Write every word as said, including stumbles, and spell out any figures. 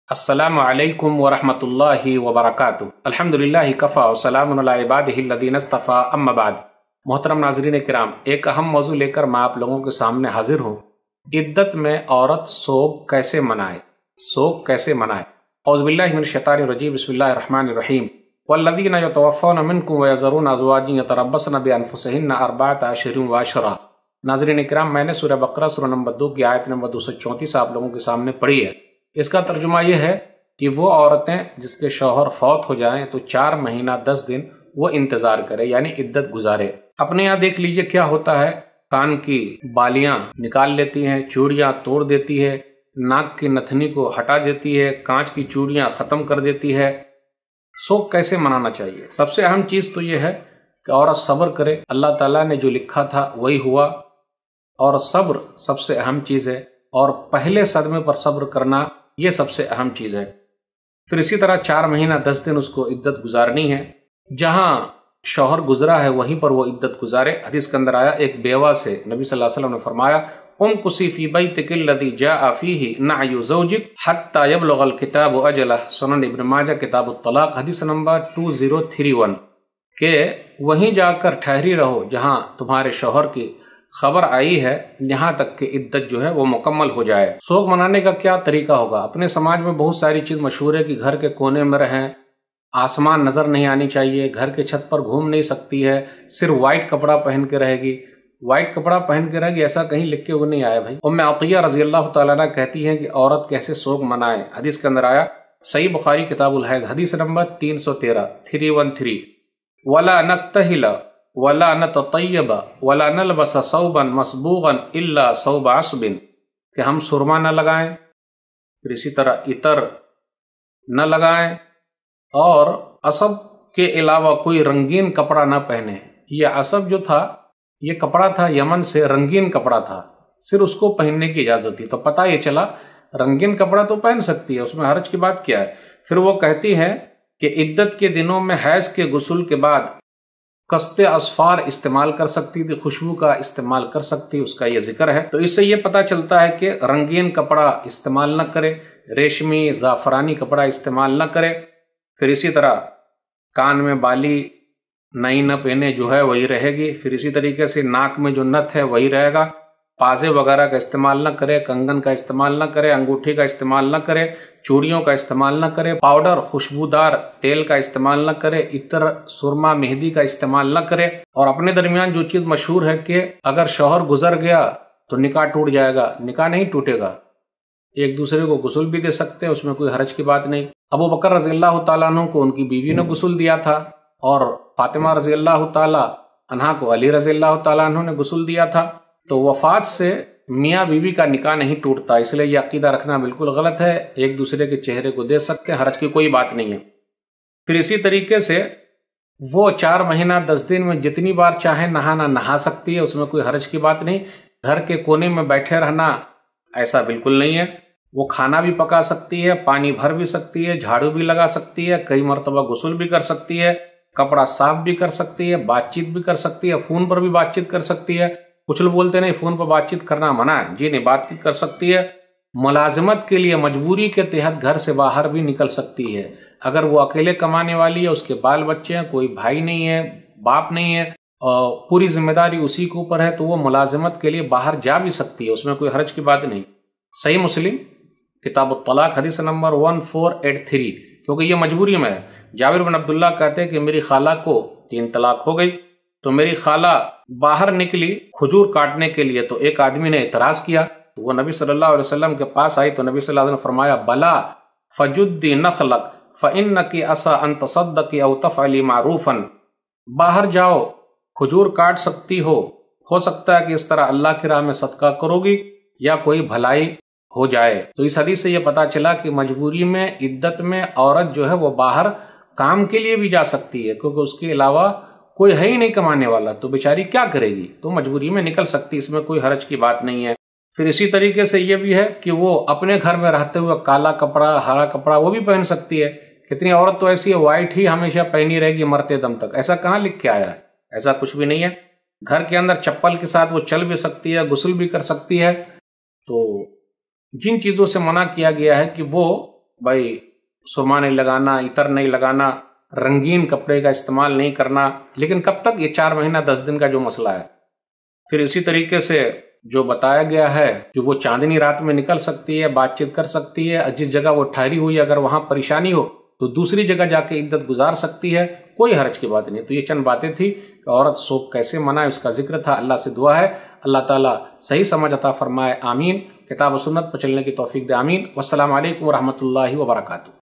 السلام علیکم ورحمۃ اللہ وبرکاتہ۔ الحمدللہ کفا وسلام علی عبادہ الذین اصطفی، اما بعد۔ محترم ناظرین کرام، ایک اہم موضوع لے کر میں آپ لوگوں کے سامنے حاضر ہوں۔ عدت میں عورت سوگ کیسے منائے سوگ کیسے منائے اعوذ باللہ من الشیطان الرجیم، بسم اللہ الرحمن الرحیم۔ والذین یتوفون منکم ویذرون ازواجا یتربصن بانفسہن اربعۃ اشہر وعشرا۔ ناظرین کرام، میں نے سورہ بقرہ سورہ نمبر دو کی آیت نمبر دو سو چونتیس آپ لوگوں کے سامنے پڑھی ہے۔ اس کا ترجمہ یہ ہے کہ وہ عورتیں جس کے شوہر فوت ہو جائیں تو چار مہینہ دس دن وہ انتظار کرے، یعنی عدت گزارے۔ اپنے یہاں دیکھ لیجئے کیا ہوتا ہے، کان کی بالیاں نکال لیتی ہیں، چوڑیاں توڑ دیتی ہے، ناک کی نتھنی کو ہٹا دیتی ہے، کانچ کی چوڑیاں ختم کر دیتی ہے۔ سوگ کیسے منانا چاہیے؟ سب سے اہم چیز تو یہ ہے کہ عورت صبر کرے، اللہ تعالیٰ نے جو لکھا تھا وہی ہوا، اور صبر سب سے اہم چیز ہے، اور پہلے صدمے پر صبر کرنا یہ سب سے اہم چیز ہے۔ پھر اسی طرح چار مہینہ دس دن اس کو عدت گزارنی ہے، جہاں شوہر گزرا ہے وہیں پر وہ عدت گزارے۔ حدیث کے اندر آیا، ایک بیوہ سے نبی صلی اللہ علیہ وسلم نے فرمایا، امکثی فی بیتک الذی جاء فیہ نعی زوجک حتی یبلغ الکتاب اجلہ، سنن ابن ماجہ کتاب الطلاق، حدیث نمبر دو ہزار اکیس، کہ وہیں جا کر ٹھہری رہو جہاں تمہارے شوہر کی خبر آئی ہے، یہاں تک کہ عدت جو ہے وہ مکمل ہو جائے۔ سوگ منانے کا کیا طریقہ ہوگا؟ اپنے سماج میں بہت ساری چیز مشہور ہے کہ گھر کے کونے میں رہیں، آسمان نظر نہیں آنی چاہیے، گھر کے چھت پر گھوم نہیں سکتی ہے، صرف وائٹ کپڑا پہن کے رہے گی۔ وائٹ کپڑا پہن کے رہے گی ایسا کہیں لکھ کے وہ نہیں آیا بھائی۔ ام عطیہ رضی اللہ تعالیٰ عنہ کہتی ہیں کہ عورت کیسے سوگ منائے۔ حدیث کے اندر آیا، صحیح بخاری کتاب الحیض، حدیث نمبر تین سو تیرہ، تھری ون تھری، وَلَا نَكْتَحِلَ وَلَا نَتَطَيَّبَ وَلَا نَلْبَسَ ثَوْبًا مَصْبُوغًا إِلَّا ثَوْبَ عَصْبٍ، کہ ہم سرما نہ لگائیں، پھر اسی طرح عطر نہ لگائیں، اور عصب کے علاوہ کوئی رنگین کپڑا نہ پہنیں۔ یہ عصب جو تھا یہ کپڑا تھا یمن سے، رنگین کپڑا تھا، صرف اس کو پہننے کی اجازت تھی۔ تو پتہ یہ چلا رنگین کپڑا تو پہن سکتی ہے، اس میں حرج کی بات کیا ہے۔ پھر وہ کہتی ہیں کہ عدت کے دنوں میں حیض کے غسل کے بعد قسط اصفار استعمال کر سکتی تھی، خوشبو کا استعمال کر سکتی، اس کا یہ ذکر ہے۔ تو اس سے یہ پتہ چلتا ہے کہ رنگین کپڑا استعمال نہ کرے، ریشمی زعفرانی کپڑا استعمال نہ کرے۔ پھر اسی طرح کان میں بالی نئی نہ پہنے، جو ہے وہی رہے گی۔ پھر اسی طریقے سے ناک میں جو نتھ ہے وہی رہے گا۔ پازے وغیرہ کا استعمال نہ کرے، کنگن کا استعمال نہ کرے، انگوٹھی کا استعمال نہ کرے، چوڑیوں کا استعمال نہ کرے، پاؤڈر خوشبودار تیل کا استعمال نہ کرے، عطر سرما مہندی کا استعمال نہ کرے۔ اور اپنے درمیان جو چیز مشہور ہے کہ اگر شوہر گزر گیا تو نکاح ٹوٹ جائے گا، نکاح نہیں ٹوٹے گا، ایک دوسرے کو غسل بھی دے سکتے ہیں، اس میں کوئی حرج کی بات نہیں۔ ابو بکر رضی اللہ تعالیٰ عنہ کو ان کی بیوی نے غسل دیا تھا، اور فاطمہ رضی اللہ تعالیٰ عنہ کو علی رضی اللہ تعالیٰ عنہ نے غسل دیا تھا۔ تو وفات سے میاں بیوی کا نکاح نہیں ٹوٹتا، اس لیے یہ عقیدہ رکھنا بالکل غلط ہے۔ ایک دوسرے کے چہرے کو دے سکتے ہیں، حرج کی کوئی بات نہیں ہے۔ پھر اسی طریقے سے وہ چار مہینہ دس دن میں جتنی بار چاہے نہانا نہا سکتی ہے، اس میں کوئی حرج کی بات نہیں۔ گھر کے کونے میں بیٹھے رہنا ایسا بالکل نہیں ہے۔ وہ کھانا بھی پکا سکتی ہے، پانی بھر بھی سکتی ہے، جھاڑو بھی لگا سکتی ہے، کئی مرتبہ غسل بھی کر سکتی ہے، کپڑا صاف بھی کر سکتی ہے، بات چیت بھی کر سکتی ہے، فون پر بھی بات چیت کر سکتی ہے۔ کچھ لوگ بولتے نہیں فون پر بات چیت کرنا منع ہے، جی نہیں، بات چیت کر سکتی ہے۔ ملازمت کے لیے مجبوری کے تحت گھر سے باہر بھی نکل سکتی ہے۔ اگر وہ اکیلے کمانے والی ہے، اس کے بال بچے ہیں، کوئی بھائی نہیں ہے، باپ نہیں ہے، اور پوری ذمہ داری اسی کے اوپر ہے، تو وہ ملازمت کے لیے باہر جا بھی سکتی ہے، اس میں کوئی حرج کی بات نہیں۔ صحیح مسلم کتاب الطلاق، حدیث نمبر چودہ سو ترانوے، کیونکہ یہ مجبوری میں ہے۔ جابر بن عبداللہ کہتے ہیں کہ میری خالہ کو تین طلاق ہو گئی، تو میری خالہ باہر نکلی کھجور کاٹنے کے لیے، تو ایک آدمی نے اعتراض کیا، تو وہ نبی صلی اللہ علیہ وسلم کے پاس آئی، تو نبی صلی اللہ علیہ وسلم نے فرمایا، بلا فجدی نخلق فإنکی عسى ان تصدقی او تفعلی معروفا، باہر جاؤ، کھجور کاٹ سکتی ہو ہو سکتا ہے کہ اس طرح اللہ کی راہ میں صدقہ کرو گی یا کوئی بھلائی ہو جائے۔ تو اس حدیث سے یہ پتا چلا کہ مجبوری میں عدت میں عورت جو ہے وہ باہر کام کے لیے بھی جا سکتی ہے، کیونکہ اس کے علاوہ کوئی ہے ہی نہیں کمانے والا، تو بیچاری کیا کرے گی، تو مجبوری میں نکل سکتی، اس میں کوئی حرج کی بات نہیں ہے۔ پھر اسی طریقے سے یہ بھی ہے کہ وہ اپنے گھر میں رہتے ہوئے کالا کپڑا، ہرا کپڑا وہ بھی پہن سکتی ہے۔ کتنی عورت تو ایسی ہے وائٹ ہی ہمیشہ پہنی رہے گی مرتے دم تک، ایسا کہاں لکھ کے آیا ہے؟ ایسا کچھ بھی نہیں ہے۔ گھر کے اندر چپل کے ساتھ وہ چل بھی سکتی ہے، غسل بھی کر سکتی ہے۔ تو جن چیزوں سے منع کیا گیا ہے کہ وہ بھائی سرما نہیں لگانا، عطر نہیں لگانا، رنگین کپڑے کا استعمال نہیں کرنا، لیکن کب تک؟ یہ چار مہینہ دس دن کا جو مسئلہ ہے۔ پھر اسی طریقے سے جو بتایا گیا ہے کہ وہ چاندنی رات میں نکل سکتی ہے، بات چیت کر سکتی ہے، جس جگہ وہ ٹھہری ہوئی اگر وہاں پریشانی ہو تو دوسری جگہ جا کے عدت گزار سکتی ہے، کوئی حرج کی بات نہیں۔ تو یہ چند باتیں تھی کہ عورت سوگ کیسے منائے، اس کا ذکر تھا۔ اللہ سے دعا ہے اللہ تعالیٰ صحیح سمجھ عطا فرمائے، آمین۔ کتاب و سنت پر چلنے کی توفیق دے، آمین۔ والسلام علیکم ورحمۃ اللہ وبرکاتہ۔